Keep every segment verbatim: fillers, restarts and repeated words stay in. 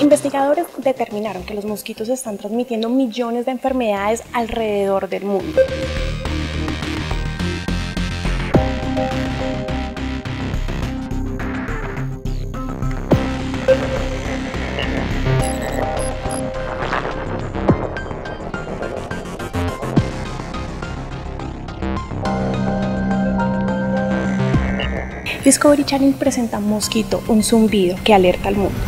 Investigadores determinaron que los mosquitos están transmitiendo millones de enfermedades alrededor del mundo. Discovery Channel presenta Mosquito, un zumbido que alerta al mundo.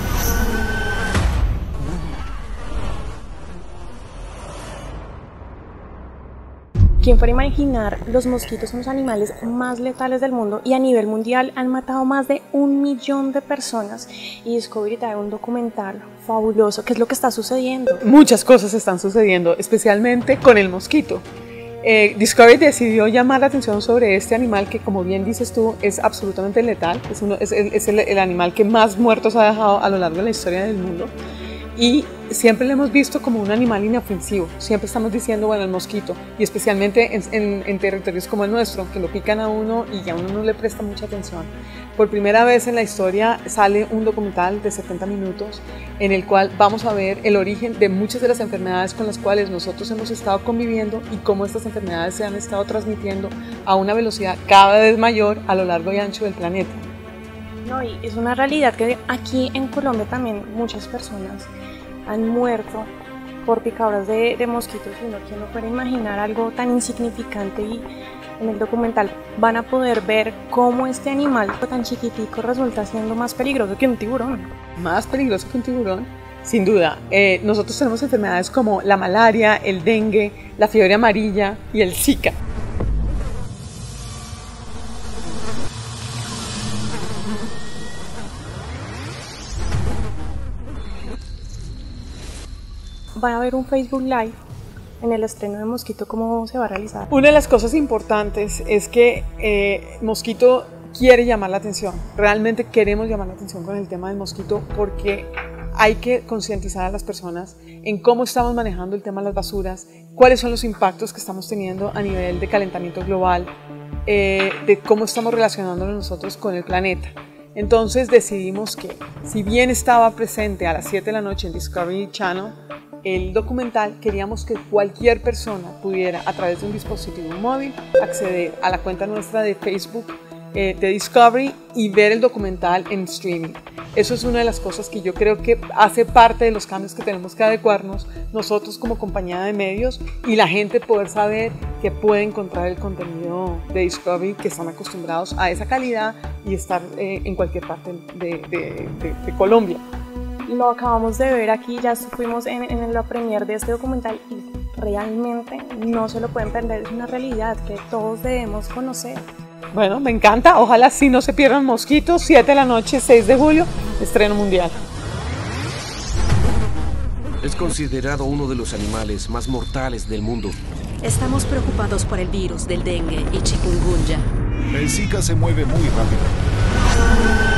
¿Quién fuera a imaginar? Los mosquitos son los animales más letales del mundo y a nivel mundial han matado más de un millón de personas. Y Discovery trae un documental fabuloso. ¿Qué es lo que está sucediendo? Muchas cosas están sucediendo, especialmente con el mosquito. Eh, Discovery decidió llamar la atención sobre este animal que, como bien dices tú, es absolutamente letal. Es, uno, es, el, es el, el animal que más muertos ha dejado a lo largo de la historia del mundo. Y siempre lo hemos visto como un animal inofensivo. Siempre estamos diciendo, bueno, el mosquito, y especialmente en, en, en territorios como el nuestro, que lo pican a uno y a uno no le presta mucha atención. Por primera vez en la historia sale un documental de setenta minutos en el cual vamos a ver el origen de muchas de las enfermedades con las cuales nosotros hemos estado conviviendo y cómo estas enfermedades se han estado transmitiendo a una velocidad cada vez mayor a lo largo y ancho del planeta. No, y es una realidad que aquí en Colombia también muchas personas han muerto por picaduras de, de mosquitos, y uno que no puede imaginar algo tan insignificante. Y en el documental van a poder ver cómo este animal tan chiquitico resulta siendo más peligroso que un tiburón. Más peligroso que un tiburón, sin duda. Eh, nosotros tenemos enfermedades como la malaria, el dengue, la fiebre amarilla y el Zika. Van a ver un Facebook Live en el estreno de Mosquito, ¿cómo se va a realizar? Una de las cosas importantes es que eh, Mosquito quiere llamar la atención. Realmente queremos llamar la atención con el tema del mosquito porque hay que concientizar a las personas en cómo estamos manejando el tema de las basuras, cuáles son los impactos que estamos teniendo a nivel de calentamiento global, eh, de cómo estamos relacionándonos nosotros con el planeta. Entonces decidimos que, si bien estaba presente a las siete de la noche en Discovery Channel, el documental, queríamos que cualquier persona pudiera, a través de un dispositivo móvil, acceder a la cuenta nuestra de Facebook eh, de Discovery y ver el documental en streaming. Eso es una de las cosas que yo creo que hace parte de los cambios que tenemos que adecuarnos nosotros como compañía de medios, y la gente poder saber que puede encontrar el contenido de Discovery, que están acostumbrados a esa calidad y estar eh, en cualquier parte de, de, de, de Colombia. Lo acabamos de ver aquí, ya estuvimos en, en la premiere de este documental y realmente no se lo pueden perder, es una realidad que todos debemos conocer. Bueno, me encanta, ojalá sí no se pierdan Mosquitos, siete de la noche, seis de julio, estreno mundial. Es considerado uno de los animales más mortales del mundo. Estamos preocupados por el virus del dengue y chikungunya. El Zika se mueve muy rápido.